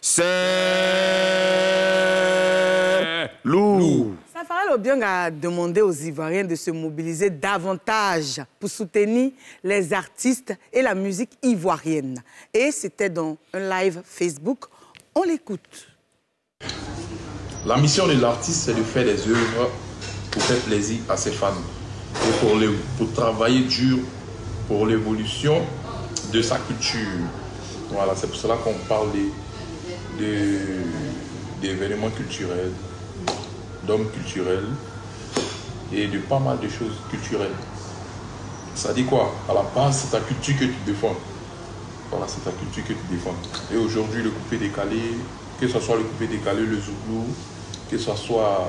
C'est lourd. Safarel Obiang a demandé aux Ivoiriens de se mobiliser davantage pour soutenir les artistes et la musique ivoirienne. Et c'était dans un live Facebook. On l'écoute. La mission de l'artiste, c'est de faire des œuvres pour faire plaisir à ses fans et pour travailler dur pour l'évolution de sa culture. Voilà, c'est pour cela qu'on parle d'événements culturels, d'hommes culturels et de pas mal de choses culturelles. Ça dit quoi? À la base, c'est ta culture que tu défends. Voilà, c'est ta culture que tu défends. Et aujourd'hui, le coupé décalé, que ce soit le coupé décalé, le zouglou, que ce soit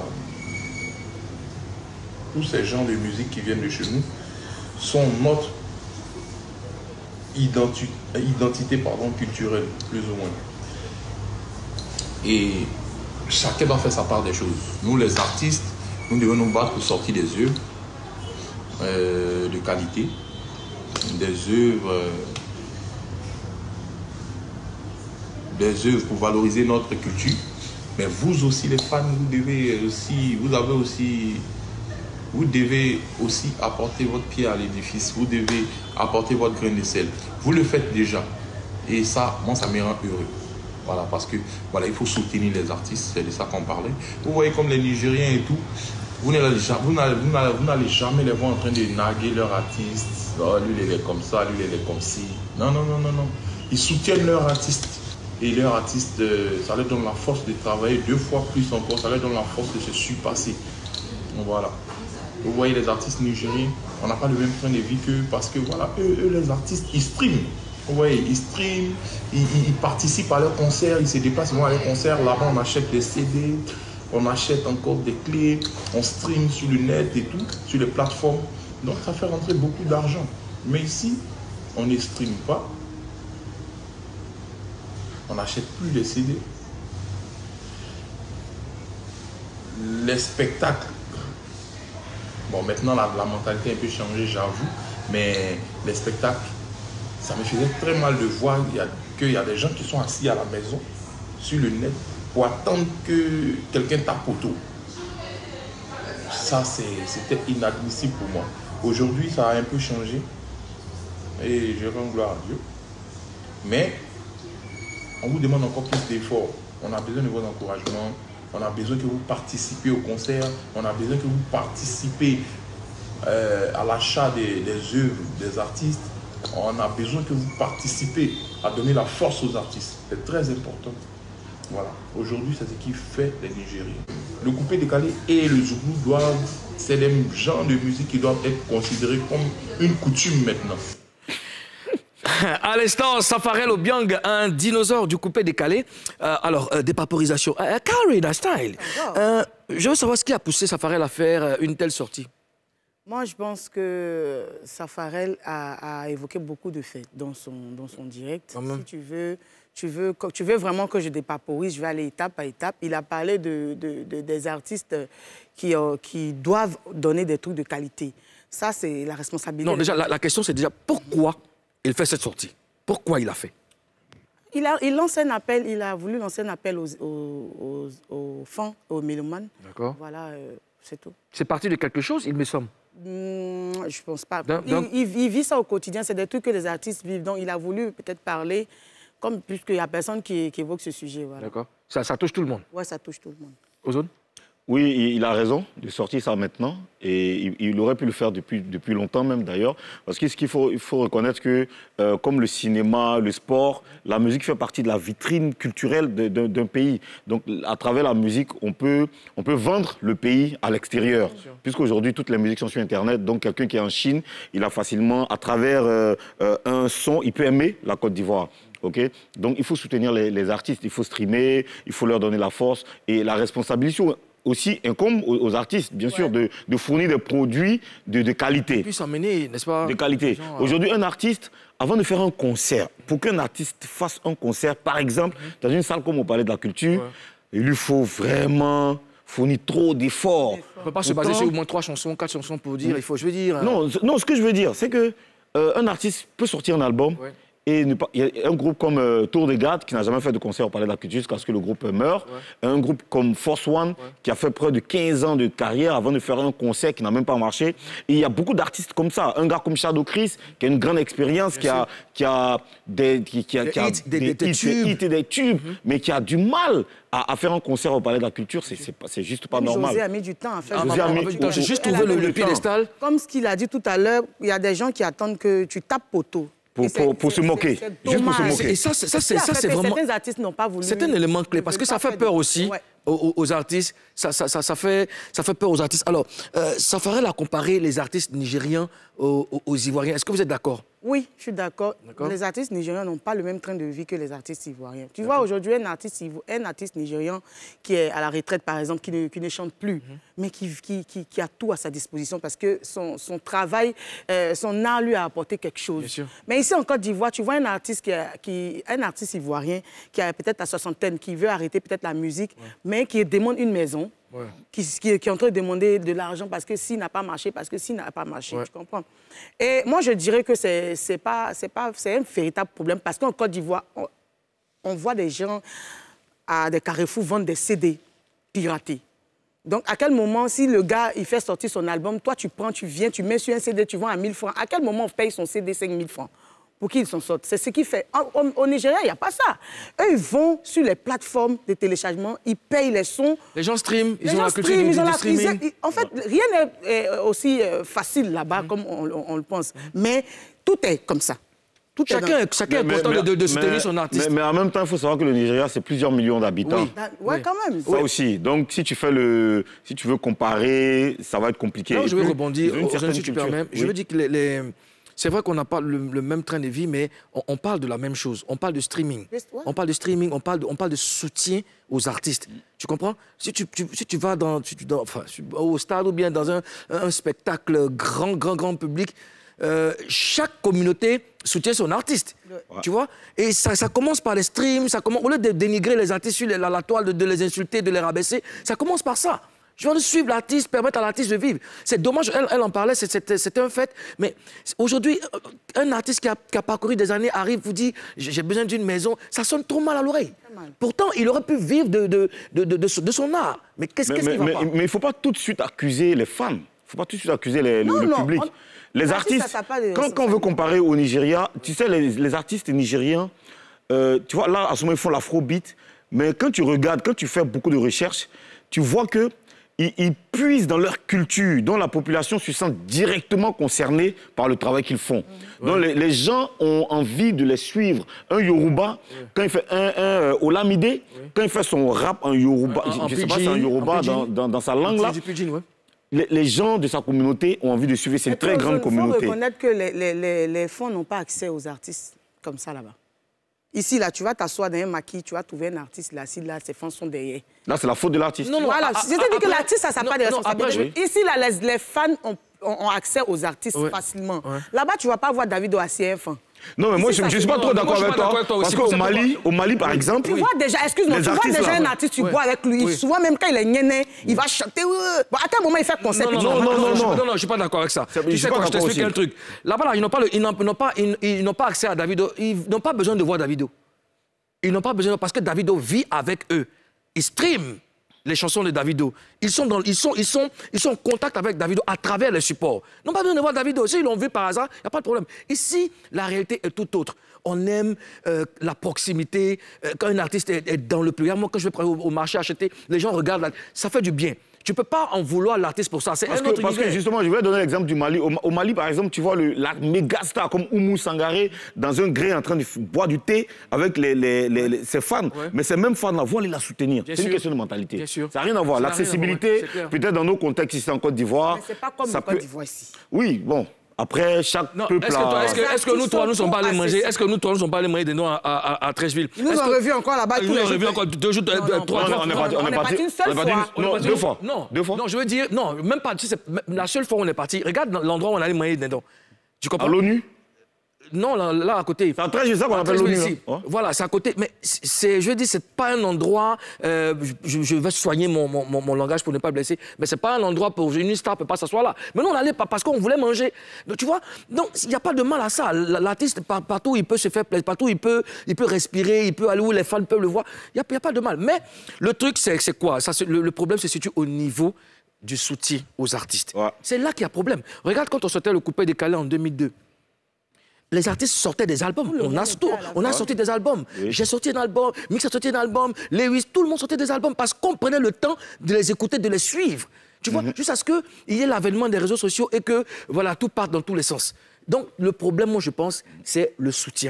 tous ces genres de musique qui viennent de chez nous, sont notre identité culturelle, plus ou moins. Et chacun doit faire sa part des choses. Nous, les artistes, nous devons nous battre pour sortir des œuvres de qualité, des œuvres pour valoriser notre culture. Mais vous aussi, les fans, vous devez aussi apporter votre pied à l'édifice. Vous devez apporter votre grain de sel. Vous le faites déjà. Et ça, moi, ça me rend heureux. Voilà, parce que voilà, il faut soutenir les artistes. C'est de ça qu'on parlait. Vous voyez comme les Nigériens et tout, vous n'allez jamais les voir en train de narguer leur artiste. Oh, lui, il est comme ça, lui, il est comme ci. Non, non, non, non, non. Ils soutiennent leur artiste. Et leur artiste, ça leur donne la force de travailler 2 fois plus encore. Ça leur donne la force de se surpasser. Donc voilà. Vous voyez les artistes nigériens, on n'a pas le même train de vie qu'eux parce que voilà, eux les artistes, ils streament. Vous voyez, ils streament, ils participent à leurs concerts, ils se déplacent, ils vont à leurs concerts. Là-bas, on achète des CD, on achète encore des clés, on stream sur le net et tout, sur les plateformes. Donc ça fait rentrer beaucoup d'argent. Mais ici, on ne stream pas. On n'achète plus les CD. Les spectacles. Bon, maintenant, la mentalité a un peu changé, j'avoue. Mais les spectacles, ça me faisait très mal de voir qu'il y a des gens qui sont assis à la maison, sur le net, pour attendre que quelqu'un tape autour. Ça, c'était inadmissible pour moi. Aujourd'hui, ça a un peu changé. Et je rends gloire à Dieu. Mais on vous demande encore plus d'efforts. On a besoin de vos encouragements. On a besoin que vous participiez au concert. On a besoin que vous participez à l'achat des œuvres des artistes. On a besoin que vous participez à donner la force aux artistes. C'est très important. Voilà. Aujourd'hui, c'est ce qui fait les Nigériens. Le coupé décalé et le zougou c'est des genres de musique qui doivent être considérés comme une coutume maintenant. À l'instant, Safarel Obiang, un dinosaure du coupé décalé. Dépaporisation. Carry that style. Je veux savoir ce qui a poussé Safarel à faire une telle sortie. Moi, je pense que Safarel a évoqué beaucoup de faits dans son direct. Si tu veux vraiment que je dépaporise, je vais aller étape par étape. Il a parlé des artistes qui doivent donner des trucs de qualité. Ça, c'est la responsabilité. Non, déjà, la question, c'est déjà pourquoi il fait cette sortie. Pourquoi il a fait? Il lance un appel, il a voulu lancer un appel aux fans, aux mélomanes. D'accord. Voilà, c'est tout. C'est parti de quelque chose, il me semble. Je pense pas. Il vit ça au quotidien, c'est des trucs que les artistes vivent. Donc il a voulu peut-être parler, puisqu'il n'y a personne qui évoque ce sujet. Voilà. D'accord. Ça touche tout le monde? Oui, ça touche tout le monde. Ozone? Oui, il a raison de sortir ça maintenant. Et il aurait pu le faire depuis longtemps même d'ailleurs. Parce qu'il faut reconnaître que comme le cinéma, le sport, la musique fait partie de la vitrine culturelle d'un pays. Donc à travers la musique, on peut vendre le pays à l'extérieur. Puisqu'aujourd'hui, toutes les musiques sont sur Internet. Donc quelqu'un qui est en Chine, il a facilement, à travers un son, il peut aimer la Côte d'Ivoire. Okay? Donc il faut soutenir les artistes, il faut streamer, il faut leur donner la force. Et la responsabilité aussi incombe aux artistes, bien sûr, de fournir des produits de qualité. Et puis s'amener, n'est-ce pas? De qualité. Aujourd'hui, un artiste, avant de faire un concert, pour qu'un artiste fasse un concert, par exemple, dans une salle comme au Palais de la Culture, il lui faut vraiment fournir trop d'efforts. On ne peut pas se baser sur au moins 3 chansons, 4 chansons pour dire, il faut, je veux dire... Non, ce que je veux dire, c'est que un artiste peut sortir un album Et il y a un groupe comme Tour des Gardes qui n'a jamais fait de concert au Palais de la Culture jusqu'à ce que le groupe meure. Un groupe comme Force One qui a fait près de 15 ans de carrière avant de faire un concert qui n'a même pas marché. Et il y a beaucoup d'artistes comme ça. Un gars comme Shadow Chris qui a une grande expérience, qui a des tubes, mais qui a du mal à faire un concert au Palais de la Culture. C'est juste pas normal. José a mis du temps à faire. J'ai juste trouvé le piédestal. Comme ce qu'il a dit tout à l'heure, il y a des gens qui attendent que tu tapes poteau. Pour se moquer, juste pour se moquer. Et ça c'est vraiment... Certains artistes n'ont pas voulu... C'est un élément clé, parce que ça fait peur aussi aux artistes. Ça fait peur aux artistes. Alors, Safarel a comparé les artistes nigériens aux Ivoiriens. Est-ce que vous êtes d'accord? Oui, je suis d'accord. Les artistes nigériens n'ont pas le même train de vie que les artistes ivoiriens. Tu vois, aujourd'hui, un artiste nigérien qui est à la retraite, par exemple, qui ne chante plus, mais qui a tout à sa disposition parce que son travail, son art lui a apporté quelque chose. Bien sûr. Mais ici, en Côte d'Ivoire, tu vois un artiste ivoirien qui a peut-être la soixantaine, qui veut arrêter peut-être la musique, mais qui demande une maison. Qui est en train de demander de l'argent parce que s'il n'a pas marché, tu comprends? Et moi, je dirais que c'est un véritable problème parce qu'en Côte d'Ivoire, on voit des gens à des carrefours vendre des CD piratés. Donc, à quel moment, si le gars, il fait sortir son album, toi, tu prends, tu viens, tu mets sur un CD, tu vends à 1000 francs, à quel moment on paye son CD 5000 francs? Pour qu'ils s'en sortent. C'est ce qui fait. Au Nigeria, il n'y a pas ça. Eux, ils vont sur les plateformes de téléchargement, ils payent les sons. Les gens streament, ils ont la culture du streaming. En fait, rien n'est aussi facile là-bas comme on le pense. Mais tout est comme ça. Chacun est content de soutenir son artiste. Mais en même temps, il faut savoir que le Nigeria, c'est plusieurs millions d'habitants. Oui, quand même. Ça aussi. Donc, si tu veux comparer, ça va être compliqué. Non, je vais rebondir, si tu permets. Je veux dire que c'est vrai qu'on n'a pas le même train de vie, mais on parle de la même chose. On parle de streaming. On parle de streaming, on parle de soutien aux artistes. Tu comprends? Si tu vas au stade ou bien dans un spectacle grand public, chaque communauté soutient son artiste. Tu vois? Et ça commence par les streams, au lieu de dénigrer les artistes sur la toile, de les insulter, de les rabaisser, ça commence par ça. Je veux suivre l'artiste, permettre à l'artiste de vivre. C'est dommage, elle en parlait, c'était un fait. Mais aujourd'hui, un artiste qui a parcouru des années arrive, vous dit « j'ai besoin d'une maison », ça sonne trop mal à l'oreille. Pourtant, il aurait pu vivre de son art. Mais qu'est-ce qui va pas? Mais il ne faut pas tout de suite accuser les fans. Il ne faut pas tout de suite accuser le public. Les artistes, quand on veut comparer au Nigeria, tu sais, les artistes nigériens, tu vois, là, à ce moment, ils font l'afrobeat. Mais quand tu regardes, quand tu fais beaucoup de recherches, tu vois que ils puisent dans leur culture, dont la population se sent directement concernée par le travail qu'ils font. Donc les gens ont envie de les suivre. Un Yoruba, quand il fait un Olamide, quand il fait son rap en Yoruba, je ne sais pas si c'est en Yoruba dans sa langue là, les gens de sa communauté ont envie de suivre. C'est une très grande communauté. Il faut reconnaître que les fonds n'ont pas accès aux artistes comme ça là-bas. Ici, là, tu vas t'asseoir dans un maquis, tu vas trouver un artiste, là, ses fonds sont derrière. Là, c'est la faute de l'artiste. Non, voilà. C'est-à-dire que l'artiste, ça n'a pas de responsabilité. Ici, là, les fans ont accès aux artistes facilement. Là-bas, tu ne vas pas voir Davido assis un fan. Non, mais moi, je ne suis pas trop d'accord avec toi. Parce qu'au Mali, par exemple... Tu vois déjà, excuse-moi, tu vois déjà un artiste, tu bois avec lui. Souvent, même quand il est gnéné, il va chanter. Bon, à quel moment il fait concert? Non, je ne suis pas d'accord avec ça. Tu sais quoi, je t'explique un truc. Là-bas, ils n'ont pas accès à Davido. Ils n'ont pas besoin de voir Davido. Ils n'ont pas besoin, parce que Davido vit avec eux. Ils streament les chansons de Davido. Ils sont en contact avec Davido à travers les supports. Ils n'ont pas besoin de voir Davido. S'ils l'ont vu par hasard, il n'y a pas de problème. Ici, la réalité est tout autre. On aime la proximité. Quand un artiste est dans le pays, moi, quand je vais au marché acheter, les gens regardent, ça fait du bien. Tu ne peux pas en vouloir l'artiste pour ça. Parce que justement, je vais donner l'exemple du Mali. Au Mali, par exemple, tu vois la méga star comme Oumou Sangaré dans un gré en train de boire du thé avec ses fans. Mais ces mêmes fans-là vont aller la soutenir. C'est une question de mentalité. Ça n'a rien à voir. L'accessibilité, peut-être dans nos contextes ici en Côte d'Ivoire... Mais ce n'est pas comme en Côte d'Ivoire ici. Oui, bon. Après, chaque peuple a... Est-ce que nous, trois, nous ne sommes pas allés manger? Est-ce que nous, trois, nous ne sommes pas allés manger des noix à Trécheville? Ils nous ont revus encore là-bas. Ils nous ont revus encore 2 jours, 3 jours. On est parti une seule fois. Non, 2 fois. Non, je veux dire, non, même pas. La seule fois où on est parti, regarde l'endroit où on allait manger des dents. Tu comprends? À l'ONU? Non, là à côté. C'est à 13 juillet, ça qu'on appelle l'ONU. Voilà, c'est à côté. Mais je veux dire, c'est pas un endroit... je vais soigner mon langage pour ne pas blesser. Mais c'est pas un endroit pour... Une star ne peut pas s'asseoir là. Mais nous, on allait parce qu'on voulait manger. Donc, tu vois, donc il n'y a pas de mal à ça. L'artiste, partout, il peut se faire plaisir. Partout, il peut respirer. Il peut aller où les fans peuvent le voir. Il n'y a pas de mal. Mais le truc, c'est quoi ça, le problème se situe au niveau du soutien aux artistes. Ouais. C'est là qu'il y a problème. Regarde quand on sortait le coupé décalé en 2002. Les artistes sortaient des albums. On a sorti des albums. Oui. J'ai sorti un album, Mix a sorti un album, Lewis, tout le monde sortait des albums parce qu'on prenait le temps de les écouter, de les suivre. Tu vois, jusqu'à ce qu'il y ait l'avènement des réseaux sociaux et que, voilà, tout parte dans tous les sens. Donc, le problème, moi, je pense, c'est le soutien.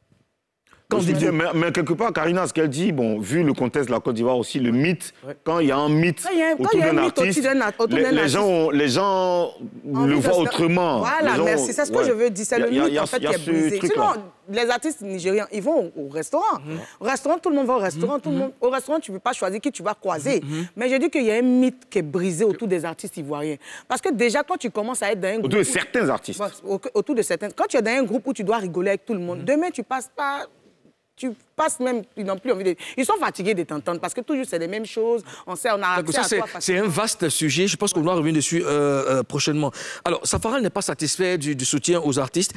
Mais quelque part, Karina, ce qu'elle dit, bon, vu le contexte de la Côte d'Ivoire aussi, le mythe, quand il y a un mythe autour d'un artiste, les gens le voient autrement. Voilà, merci, c'est ce que je veux dire, c'est le mythe en fait qui est brisé. Sinon, les artistes nigériens, ils vont au restaurant. Au restaurant, tout le monde va au restaurant. Au restaurant, tu ne peux pas choisir qui tu vas croiser. Mais je dis qu'il y a un mythe qui est brisé autour des artistes ivoiriens. Parce que déjà, quand tu commences à être dans un groupe... Autour de certains artistes. Autour de certains. Quand tu es dans un groupe où tu dois rigoler avec tout le monde, demain, tu passes pas... Tu passes même, ils n'ont plus envie de... Ils sont fatigués de t'entendre parce que toujours c'est les mêmes choses. On sait, on a accès à toi. C'est un vaste sujet. Je pense qu'on doit revenir dessus prochainement. Alors, Safaral n'est pas satisfait du soutien aux artistes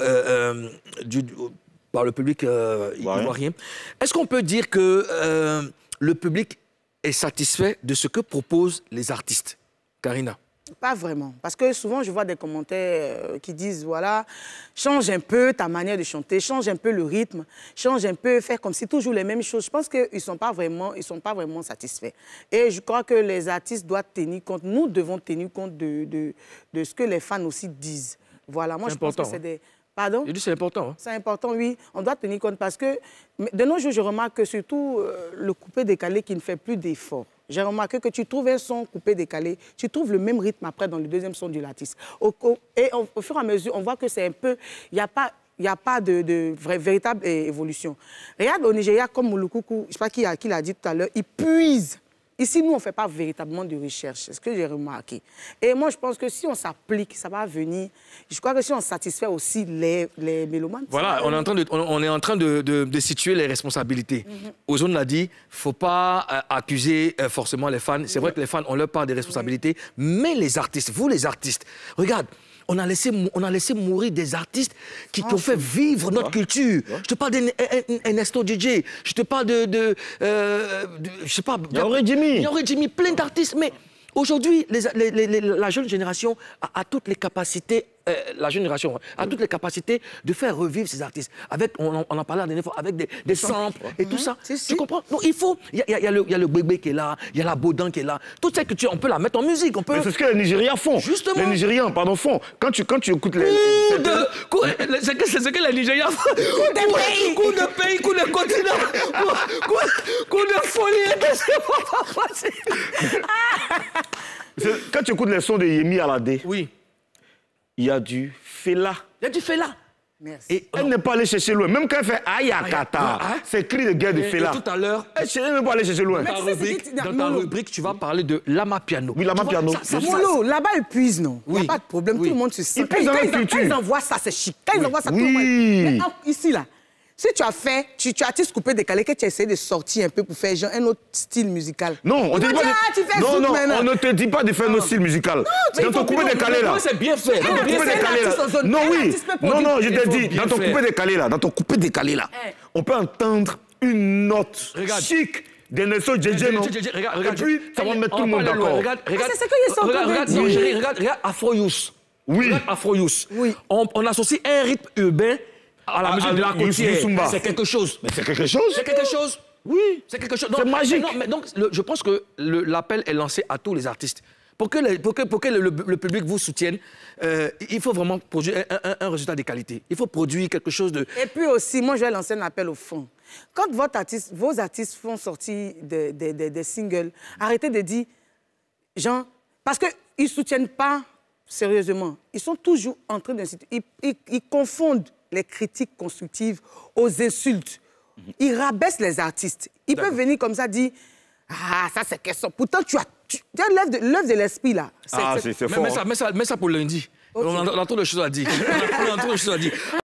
par le public ivoirien. Est-ce qu'on peut dire que le public est satisfait de ce que proposent les artistes? Karina? Pas vraiment. Parce que souvent, je vois des commentaires qui disent, voilà, change un peu ta manière de chanter, change un peu le rythme, change un peu, faire comme si toujours les mêmes choses. Je pense qu'ils ne sont pas vraiment satisfaits. Et je crois que les artistes doivent tenir compte, nous devons tenir compte de ce que les fans aussi disent. Voilà, moi je pense que c'est des... Pardon? Je dis c'est important. Hein? C'est important, oui. On doit tenir compte parce que de nos jours, je remarque que surtout le coupé décalé qui ne fait plus d'efforts. J'ai remarqué que tu trouves un son coupé décalé, tu trouves le même rythme après dans le deuxième son du l'artiste. Et au fur et à mesure, on voit que c'est un peu... Il n'y a pas de véritable évolution. Regarde au Nigeria, comme Moulukoukou, je ne sais pas qui l'a dit tout à l'heure, ils puisent. Ici, nous, on ne fait pas véritablement de recherche. C'est ce que j'ai remarqué. Et moi, je pense que si on s'applique, ça va venir. Je crois que si on satisfait aussi les mélomanes... Voilà, on est en train de situer les responsabilités. Ozone l'a dit, il ne faut pas accuser forcément les fans. C'est vrai que les fans ont leur part des responsabilités. Mais les artistes, vous les artistes, regarde, on a laissé mourir des artistes qui ont fait vivre notre culture. Je te parle d'Ernesto DJ, je te parle je sais pas... Jimmy, plein d'artistes, mais aujourd'hui, la jeune génération a toutes les capacités... la génération a toutes les capacités de faire revivre ces artistes. On en parlait la dernière fois, avec des samples et tout ça. Tu comprends? Donc il faut... Il y a le bébé qui est là, il y a la Baudin qui est là. Toute cette culture, on peut la mettre en musique. Mais c'est ce que les Nigériens font. Justement. Les Nigériens, pardon, font. Quand tu écoutes les... C'est ce que les Nigériens font. Coup de pays, coup de continent, coup de folie. Quand tu écoutes les sons de Yemi Alade, oui. Il y a du Fela. Il y a du Fela. Merci. Et elle n'est pas allée chercher loin. Même quand elle fait Ayakata, c'est cri de guerre de Fela. Et tout à l'heure, elle n'est pas allée chercher loin. Dans ta rubrique, tu vas parler de Lama Piano. Oui, Lama Piano. Là-bas, ils puisent, non? Il n'y a pas de problème. Tout le monde se sent. Ils puisent dans la culture. Quand ils envoient ça, c'est chic. Quand ils envoient ça, tout le monde... Mais ici, là, si tu as fait, tu as artiste coupé décalé, que tu as essayé de sortir un peu pour faire genre un autre style musical. Non, on te dit pas on ne te dit pas de faire un autre style musical. Dans ton coupé décalé là. C'est bien fait. Dans ton coupé décalé là. Non, oui. Non, je te dis, dans ton coupé décalé là, on peut entendre une note chic d'Ernesto DJ, non? Et puis, ça va mettre tout le monde d'accord. Regarde, c'est ce qu'ils sont en train de dire. Regarde Afro-Youth. Oui. Afro-Youth. On associe un rythme urbain à la musique de la côtière. C'est quelque chose. Mais c'est quelque chose? C'est quelque chose. Oui. C'est quelque chose. C'est magique. Mais donc, je pense que l'appel est lancé à tous les artistes. Pour que le public vous soutienne, il faut vraiment produire un résultat de qualité. Il faut produire quelque chose de... Et puis aussi, moi, je vais lancer un appel au fond. Quand vos artistes font sortir des singles, arrêtez de dire, genre, parce qu'ils ne soutiennent pas sérieusement. Ils sont toujours en train d'insulter. Ils confondent les critiques constructives aux insultes. Ils rabaissent les artistes. Ils peuvent venir comme ça dire « Ah, ça c'est question. » Pourtant, tu as l'œuvre de l'esprit là. C'est fort. Mets ça pour lundi. Okay. On a trop de choses à dire.